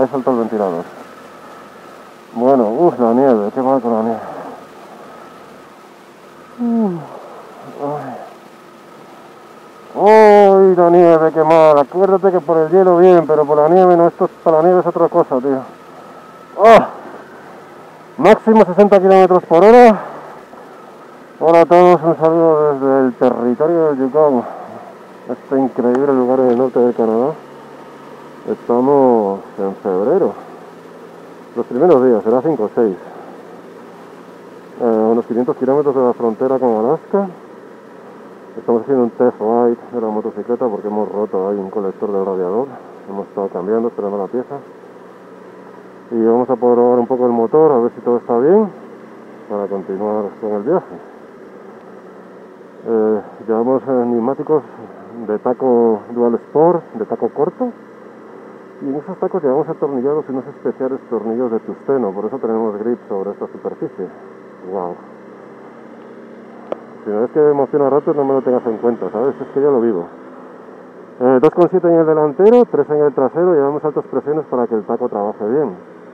he saltado el ventilador. Bueno, la nieve, qué mal con la nieve. ¡Uy, la nieve, qué mal! Acuérdate que por el hielo bien, pero por la nieve no, esto para la nieve es otra cosa, tío. ¡Oh! Máximo 60 km por hora. Hola a todos, un saludo desde el territorio del Yukon, este increíble lugar en el norte del Canadá. Estamos en febrero, los primeros días, será 5 o 6. Unos 500 kilómetros de la frontera con Alaska. Estamos haciendo un test ride de la motocicleta porque hemos roto ahí un colector del radiador. Hemos estado cambiando, esperando la pieza. Y vamos a probar un poco el motor, a ver si todo está bien, para continuar con el viaje. Llevamos neumáticos de taco Dual Sport, de taco corto. Y en esos tacos llevamos atornillados unos especiales tornillos de tungsteno, por eso tenemos grip sobre esta superficie. Wow. Si no es que me emociona rato, no me lo tengas en cuenta, ¿sabes? Es que ya lo vivo. 2,7 en el delantero, 3 en el trasero, llevamos altas presiones para que el taco trabaje bien.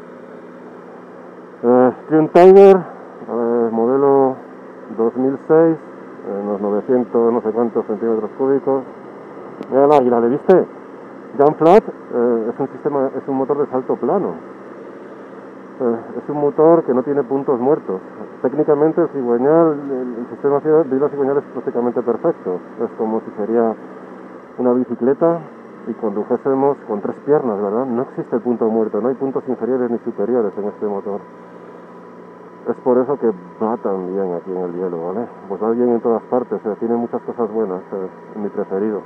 Tune Tiger, modelo 2006, unos 900 no sé cuántos centímetros cúbicos. Mira el águila, ¿le viste? Jump Flat es un motor de salto plano. Es un motor que no tiene puntos muertos. Técnicamente el cigüeñal, el sistema de cigüeñal es prácticamente perfecto. Es como si sería una bicicleta y condujésemos con 3 piernas, ¿verdad? No existe el punto muerto, no hay puntos inferiores ni superiores en este motor. Es por eso que va tan bien aquí en el hielo, ¿vale? Pues va bien en todas partes, tiene muchas cosas buenas, es mi preferido.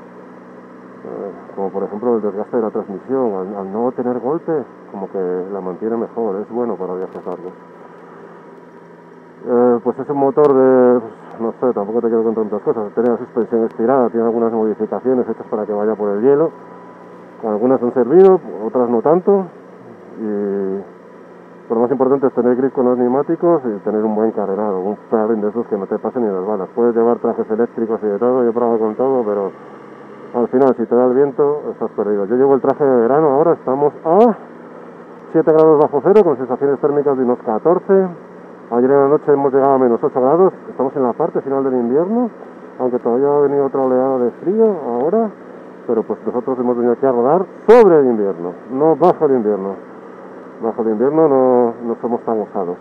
Como por ejemplo el desgaste de la transmisión, al no tener golpe, como que la mantiene mejor, es bueno para viajes largos. Pues es un motor de, no sé, tampoco te quiero contar tantas cosas, tiene la suspensión estirada, tiene algunas modificaciones hechas para que vaya por el hielo, algunas han servido, otras no tanto, y lo más importante es tener grip con los neumáticos y tener un buen carrerado, un pairing de esos que no te pasen ni las balas. Puedes llevar trajes eléctricos y de todo, yo he probado con todo, pero al final, si te da el viento, estás perdido. Yo llevo el traje de verano ahora, estamos a 7 grados bajo cero, con sensaciones térmicas de unos 14. Ayer en la noche hemos llegado a menos 8 grados, estamos en la parte final del invierno, aunque todavía ha venido otra oleada de frío ahora, pero pues nosotros hemos venido aquí a rodar sobre el invierno, no bajo el invierno. Bajo el invierno no somos tan osados.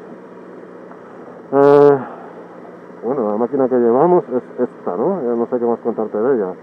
Bueno, la máquina que llevamos es esta, ¿no? Ya no sé qué más contarte de ella.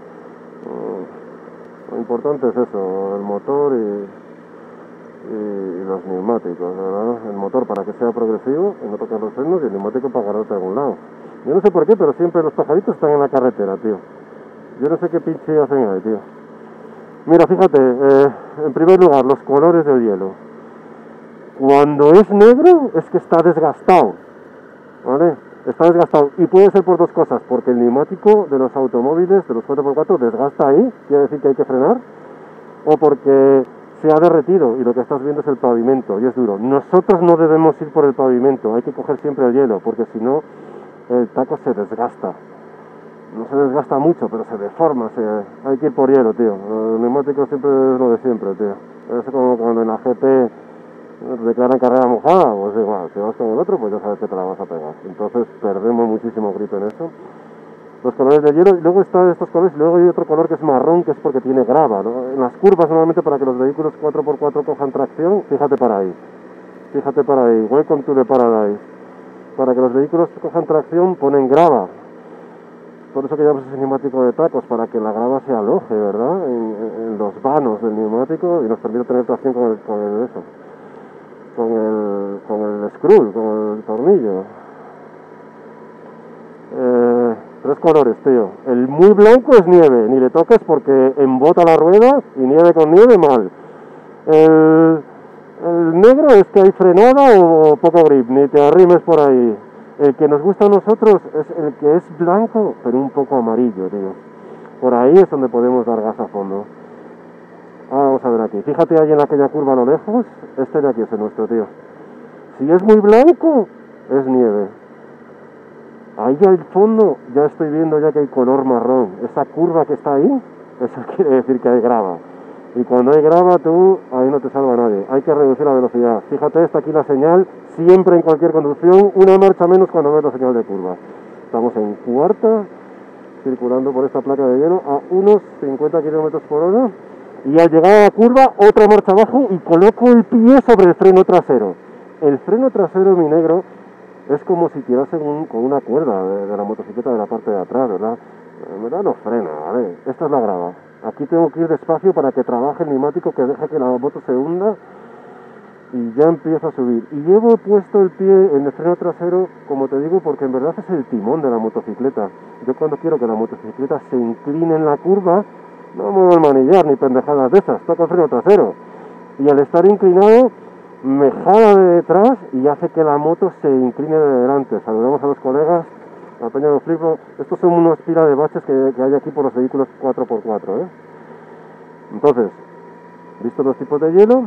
Lo importante es eso, el motor y los neumáticos, ¿verdad? El motor para que sea progresivo y no tocar los frenos, y el neumático para agarrarte a algún lado. Yo no sé por qué, pero siempre los pajaritos están en la carretera, tío. Yo no sé qué pinche hacen ahí, tío. Mira, fíjate, en primer lugar, los colores del hielo. Cuando es negro es que está desgastado, ¿vale? Está desgastado, y puede ser por dos cosas, porque el neumático de los automóviles, de los 4x4, desgasta ahí, quiere decir que hay que frenar, o porque se ha derretido y lo que estás viendo es el pavimento y es duro. Nosotros no debemos ir por el pavimento, hay que coger siempre el hielo, porque si no el taco se desgasta. No se desgasta mucho, pero se deforma, hay que ir por hielo, tío. El neumático siempre es lo de siempre, tío. Es como cuando en la GP declaran carrera mojada, pues igual, si vas con el otro, pues ya sabes que te la vas a pegar. Entonces perdemos muchísimo grip en eso. Los colores de hielo, y luego están estos colores, y luego hay otro color que es marrón, que es porque tiene grava, ¿no? En las curvas, normalmente, para que los vehículos 4x4 cojan tracción, fíjate para ahí, welcome to the paradise. Para que los vehículos cojan tracción, ponen grava. Por eso que llevamos ese neumático de tacos, para que la grava se aloje, ¿verdad? En los vanos del neumático, y nos permite tener tracción con el screw, con el tornillo. 3 colores, tío. El muy blanco es nieve, ni le toques porque embota la rueda, y nieve con nieve mal. El negro es que hay frenada o poco grip, ni te arrimes por ahí. El que nos gusta a nosotros es el que es blanco, pero un poco amarillo, tío. Por ahí es donde podemos dar gas a fondo. Ahora vamos a ver aquí. Fíjate ahí en aquella curva a lo lejos. Este de aquí es el nuestro, tío. Si es muy blanco, es nieve. Ahí al fondo ya estoy viendo ya que hay color marrón. Esa curva que está ahí, eso quiere decir que hay grava. Y cuando hay grava, tú, ahí no te salva nadie. Hay que reducir la velocidad. Fíjate, está aquí la señal, siempre en cualquier conducción, una marcha menos cuando ves la señal de curva. Estamos en cuarta, circulando por esta placa de hielo a unos 50 km por hora. Y al llegar a la curva, otra marcha abajo y coloco el pie sobre el freno trasero. El freno trasero, mi negro, es como si tirase con una cuerda de la motocicleta de la parte de atrás, ¿verdad? En verdad no frena, ¿vale? Esta es la grava. Aquí tengo que ir despacio para que trabaje el neumático, que deje que la moto se hunda y ya empieza a subir. Y llevo puesto el pie en el freno trasero, como te digo, porque en verdad es el timón de la motocicleta. Yo cuando quiero que la motocicleta se incline en la curva, no muevo el manillar ni pendejadas de esas, toco el freno trasero. Y al estar inclinado, me jala de detrás y hace que la moto se incline de delante. Saludamos a los colegas, a Peña de Flipo. Estos son unos pila de baches que hay aquí por los vehículos 4x4, ¿eh? Entonces, visto los tipos de hielo,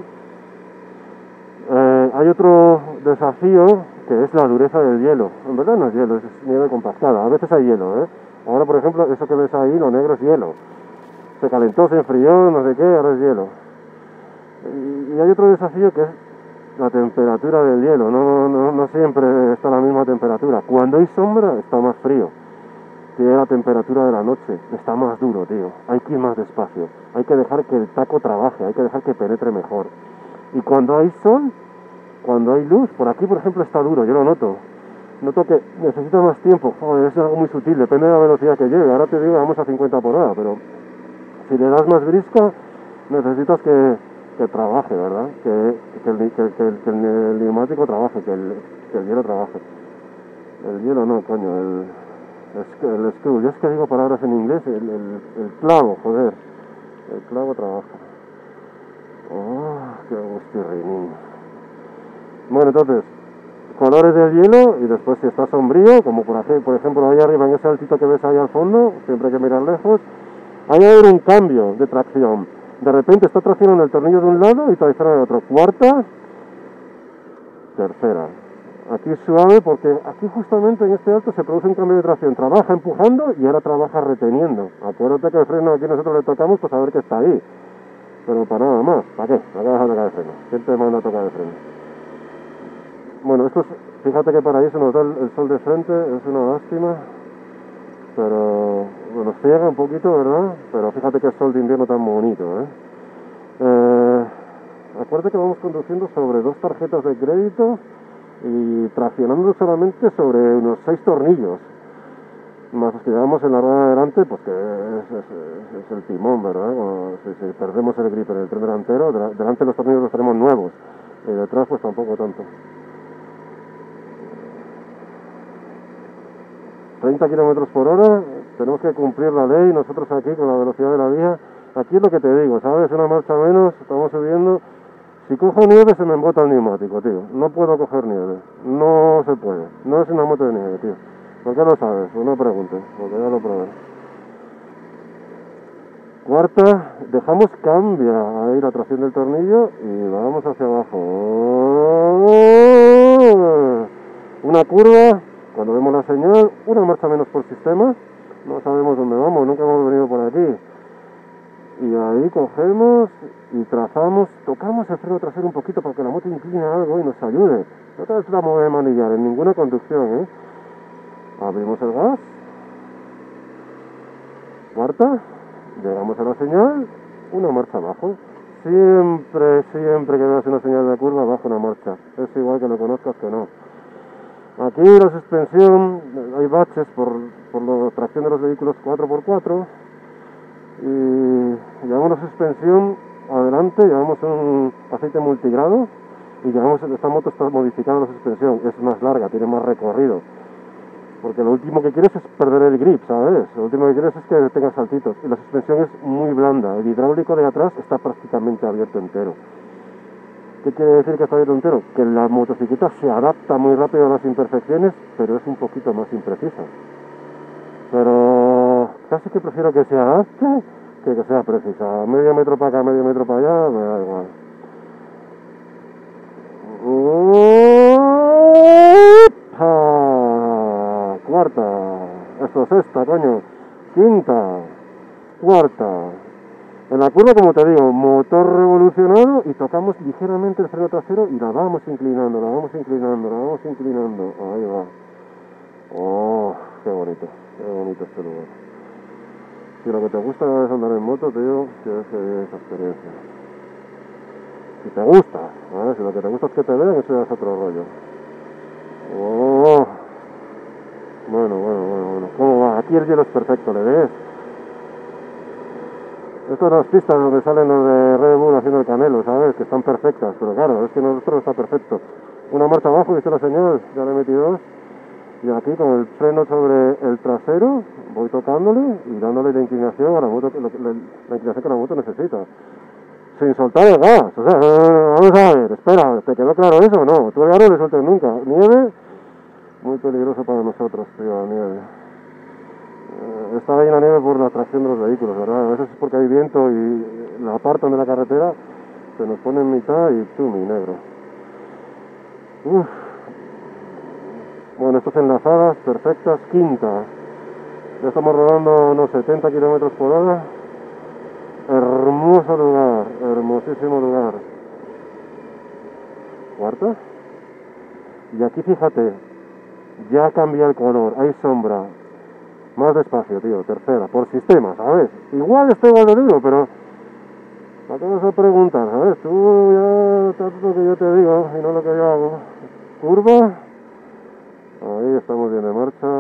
hay otro desafío que es la dureza del hielo. En verdad no es hielo, es nieve compactada. A veces hay hielo, ¿eh? Ahora, por ejemplo, eso que ves ahí, lo negro es hielo. Se calentó, se enfrió, no sé qué, ahora es hielo. Y hay otro desafío que es la temperatura del hielo. No siempre está a la misma temperatura. Cuando hay sombra está más frío. Tiene la temperatura de la noche, está más duro, tío. Hay que ir más despacio. Hay que dejar que el taco trabaje, hay que dejar que penetre mejor. Y cuando hay sol, cuando hay luz, por aquí por ejemplo está duro, yo lo noto. Noto que necesitas más tiempo. Joder, es algo muy sutil, depende de la velocidad que llegue. Ahora te digo, vamos a 50 por hora, pero si le das más brisca, necesitas que trabaje, ¿verdad? Que el neumático trabaje, que el hielo trabaje. El hielo no, coño, el screw. Yo es que digo palabras en inglés, el clavo, joder. El clavo trabaja. Oh, qué gustirrinín. Bueno, entonces, colores del hielo y después si está sombrío, como por ejemplo ahí arriba en ese altito que ves ahí al fondo, siempre hay que mirar lejos, hay un cambio de tracción. De repente está traccionando el tornillo de un lado y tracciona del otro. Cuarta, tercera. Aquí es suave porque aquí justamente en este alto se produce un cambio de tracción. Trabaja empujando y ahora trabaja reteniendo. Acuérdate que el freno aquí nosotros le tocamos para saber que está ahí. Pero para nada más. ¿Para qué? ¿Para qué vas a tocar el freno? ¿Quién te manda a tocar el freno? Bueno, fíjate que para ahí se nos da el sol de frente, es una lástima. Pero bueno, ciega un poquito, ¿verdad? Pero fíjate que sol de invierno tan bonito, acuérdate que vamos conduciendo sobre 2 tarjetas de crédito y traccionando solamente sobre unos 6 tornillos. Más los que llevamos en la rueda de delante, pues que es el timón, ¿verdad? Si perdemos el grip en el tren delantero, delante los tornillos los tenemos nuevos. Y detrás pues tampoco tanto. 30 km por hora, tenemos que cumplir la ley, nosotros aquí con la velocidad de la vía. Aquí es lo que te digo, ¿sabes? Una marcha menos, estamos subiendo. Si cojo nieve se me embota el neumático, tío. No puedo coger nieve, no se puede. No es una moto de nieve, tío. ¿Por qué lo sabes? Pues no preguntes, porque ya lo probé. Cuarta, dejamos cambia ahí la tracción del tornillo y vamos hacia abajo. Una curva. Cuando vemos la señal, una marcha menos por sistema, no sabemos dónde vamos, nunca hemos venido por aquí. Y ahí cogemos y trazamos, tocamos el freno trasero un poquito para que la moto incline algo y nos ayude. No te vas a mover manillar en ninguna conducción, ¿eh? Abrimos el gas. Cuarta, llegamos a la señal, una marcha abajo. Siempre que veas una señal de curva, baja una marcha. Es igual que lo conozcas que no. Aquí la suspensión, hay baches por la tracción de los vehículos 4x4 y llevamos la suspensión adelante, llevamos un aceite multigrado y esta moto está modificada la suspensión, es más larga, tiene más recorrido, porque lo último que quieres es perder el grip, ¿sabes? Lo último que quieres es que tenga saltitos y la suspensión es muy blanda, el hidráulico de atrás está prácticamente abierto entero. ¿Qué quiere decir que está abierto entero? Que la motocicleta se adapta muy rápido a las imperfecciones, pero es un poquito más imprecisa. Pero casi que prefiero que se adapte que sea precisa. Medio metro para acá, medio metro para allá, me da igual. Cuarta. Esto es sexta, coño. Quinta. Cuarta. En la curva, como te digo, motor revolucionado y tocamos ligeramente el freno trasero y la vamos inclinando, la vamos inclinando, la vamos inclinando. Ahí va. Oh, qué bonito este lugar. Si lo que te gusta es andar en moto, tío, tienes que vivir esa experiencia. Si te gusta, ¿vale? Si lo que te gusta es que te vean, eso ya es otro rollo. Oh, bueno. ¿Cómo va? Aquí el hielo es perfecto, ¿le ves? Estas son las pistas donde salen los de Red Bull haciendo el Canelo, ¿sabes? Que están perfectas, pero claro, es que nuestro está perfecto. Una marcha abajo, dice la señora, ya le metí dos. Y aquí con el freno sobre el trasero, voy tocándole y dándole la inclinación a la moto, la inclinación que la moto necesita. Sin soltar el gas, o sea, vamos a ver, espera, ¿te quedó claro eso o no? Tú el gas no le sueltes nunca. Nieve, muy peligroso para nosotros, tío, la nieve. Está ahí en la nieve por la tracción de los vehículos, ¿verdad? A veces es porque hay viento y la apartan de la carretera, se nos pone en mitad y tú, mi negro. Uf. Bueno, estas enlazadas perfectas, quinta. Ya estamos rodando unos 70 kilómetros por hora. Hermoso lugar, hermosísimo lugar. Cuarta. Y aquí fíjate, ya cambia el color, hay sombra. Más despacio, tío, tercera, por sistema, ¿sabes? Igual estoy igual de duro, pero ¿para qué vas a preguntar, sabes? Tú ya tanto lo que yo te digo y no lo que yo hago. Curva. Ahí estamos bien de marcha.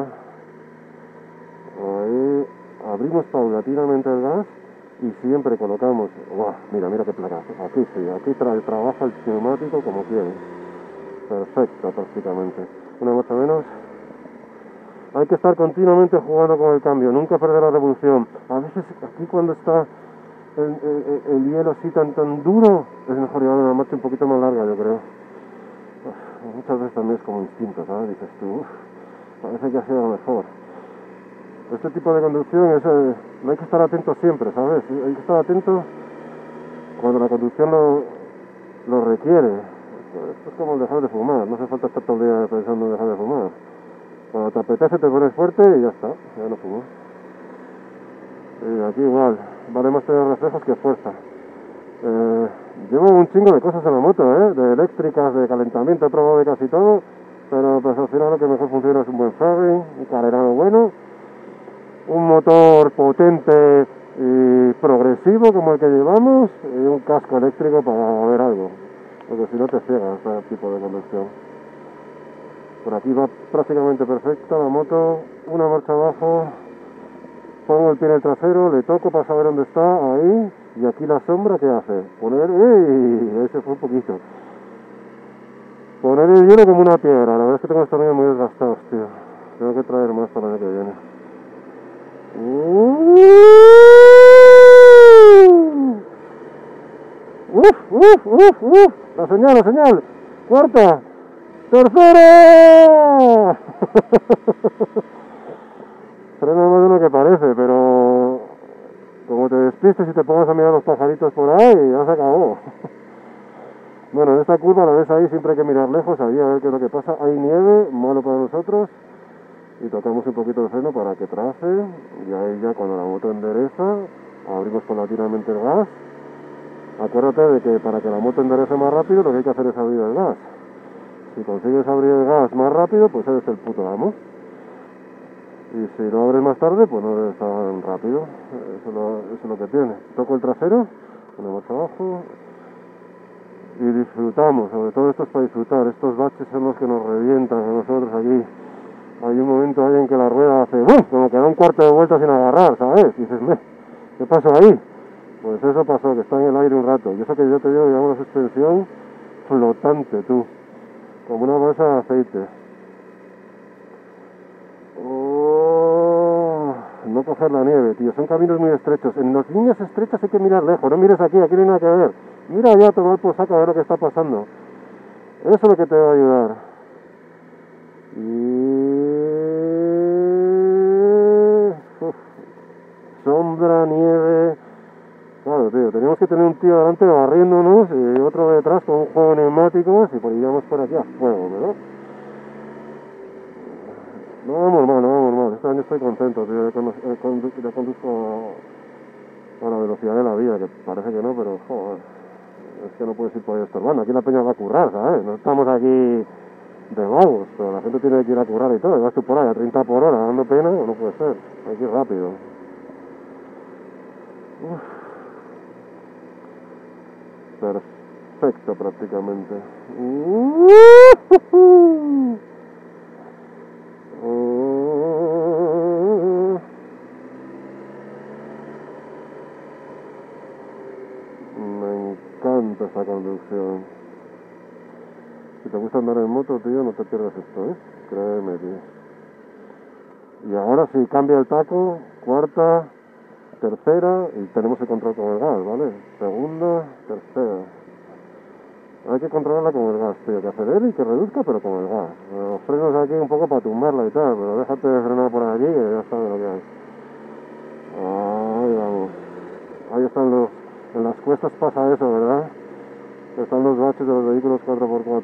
Ahí abrimos paulatinamente el gas y siempre colocamos. ¡Wow! Mira qué placazo. Aquí sí, aquí trabaja el neumático como quiere. Perfecto, prácticamente. Una marcha menos. Hay que estar continuamente jugando con el cambio, nunca perder la revolución. A veces aquí cuando está el hielo así tan duro, es mejor llevar una marcha un poquito más larga, yo creo. Muchas veces también es como instinto, ¿sabes? Dices tú, parece que ha sido lo mejor. Este tipo de conducción no hay que estar atento siempre, ¿sabes? Hay que estar atento cuando la conducción lo requiere. Esto es como el dejar de fumar, no hace falta estar todo el día pensando en dejar de fumar. Cuando te apetece te pones fuerte y ya está, ya no fumo. Y aquí igual, vale más tener reflejos que fuerza. Llevo un chingo de cosas en la moto, de eléctricas, de calentamiento, he probado de casi todo, pero pues al final lo que mejor funciona es un buen fairing, un carenado bueno, un motor potente y progresivo como el que llevamos y un casco eléctrico para ver algo, porque si no te ciega este tipo de conducción. Por aquí va prácticamente perfecta la moto, una marcha abajo, pongo el pie en el trasero, le toco para saber dónde está, ahí, y aquí la sombra, ¿qué hace? Poner, ¡ey! Ese fue un poquito. Poner el hielo como una piedra, la verdad es que tengo los tornillos muy desgastados, tío. Tengo que traer más para el año que viene. ¡Uf! La señal. Cuarta. ¡Tercera! Frena más de lo que parece, pero como te despistes y te pongas a mirar los pajaritos por ahí, ya se acabó. Bueno, en esta curva la ves ahí, siempre hay que mirar lejos, ahí a ver qué es lo que pasa. Hay nieve, malo para nosotros, y tocamos un poquito de freno para que trace, y ahí ya cuando la moto endereza, abrimos paulatinamente el gas. Acuérdate de que para que la moto enderece más rápido, lo que hay que hacer es abrir el gas. Si consigues abrir el gas más rápido, pues eres el puto amo. Y si lo abres más tarde, pues no eres tan rápido. Eso es lo que tiene. Toco el trasero, ponemos abajo y disfrutamos. Sobre todo esto es para disfrutar. Estos baches son los que nos revientan a nosotros aquí. Hay un momento ahí en que la rueda hace ¡bum! Como que da un cuarto de vuelta sin agarrar, ¿sabes? Y dices, ¿qué pasó ahí? Pues eso pasó, que está en el aire un rato. Y eso que yo te digo, digamos, una suspensión flotante, tú. Como una bolsa de aceite. No coger la nieve, tío. Son caminos muy estrechos. En las líneas estrechas hay que mirar lejos. No mires aquí no hay nada que ver. Mira allá, tomar por saco a ver lo que está pasando. Eso es lo que te va a ayudar. Sombra, nieve. Claro, tío, teníamos que tener un tío delante barriéndonos y otro detrás con un juego de neumáticos y íbamos por aquí a fuego, ¿verdad? No vamos mal. Este año estoy contento, tío. Yo conduzco a la velocidad de la vida, que parece que no, pero joder, es que no puedes ir por ahí estorbando. Aquí la peña va a currar, ¿sabes? No estamos aquí de vagos, pero la gente tiene que ir a currar y todo. Y vas tú por ahí a 30 por hora dando pena, no puede ser. Hay que ir rápido. Uf. Perfecto prácticamente. Me encanta esta conducción. Si te gusta andar en moto, tío, no te pierdas esto, ¿eh? Créeme, tío. Y ahora sí, cambia el taco, cuarta, tercera, y tenemos el control con el gas, ¿vale? Segunda, tercera. Hay que controlarla con el gas, tío, que acelere y que reduzca, pero con el gas. Los frenos aquí un poco para tumbarla y tal, pero déjate de frenar por aquí y ya sabes lo que hay. Ahí vamos. Ahí están los... En las cuestas pasa eso, ¿verdad? Están los baches de los vehículos 4x4.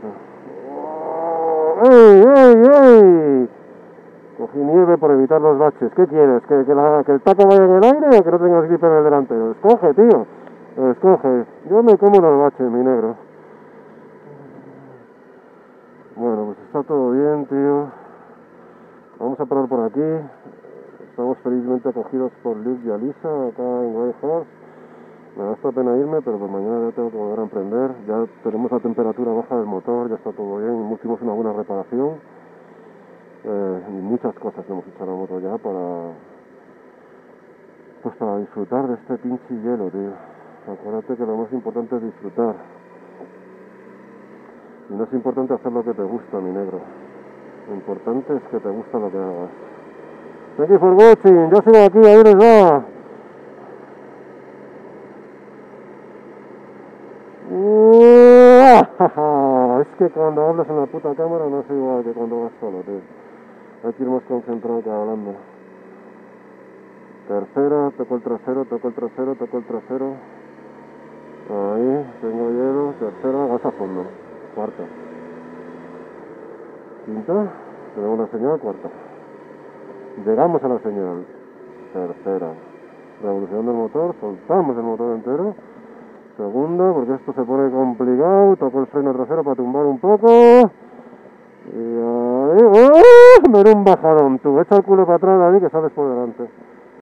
¡Ey, ey, ey! Cogí nieve por evitar los baches. ¿Qué quieres? ¿Que el taco vaya en el aire o que no tengas grip en el delantero? Escoge, tío. Escoge. Yo me como los baches, mi negro. Bueno, pues está todo bien, tío. Vamos a parar por aquí. Estamos felizmente acogidos por Luke y Alisa acá en Whitehorse. Me da esta pena irme, pero por mañana ya tengo que volver a emprender. Ya tenemos la temperatura baja del motor, ya está todo bien. Hicimos una buena reparación. Y muchas cosas hemos hecho a la moto ya para disfrutar de este pinche hielo, tío. Acuérdate que lo más importante es disfrutar. Y no es importante hacer lo que te gusta, mi negro. Lo importante es que te gusta lo que hagas. Thank you for watching. Yo sigo aquí, ahí les va. Es que cuando hablas en la puta cámara no es igual que cuando vas solo, tío. Hay que ir más concentrado que hablando. Tercera, toco el trasero, toco el trasero, toco el trasero. Ahí, tengo hielo. Tercera, gas a fondo. Cuarta. Quinta, tenemos la señal. Cuarta. Llegamos a la señal. Tercera. Revolución del motor, soltamos el motor entero. Segunda, porque esto se pone complicado. Toco el freno trasero para tumbar un poco. Y ahí, ¡oh! Me da un bajadón, tú. Echa el culo para atrás, David, que sales por delante.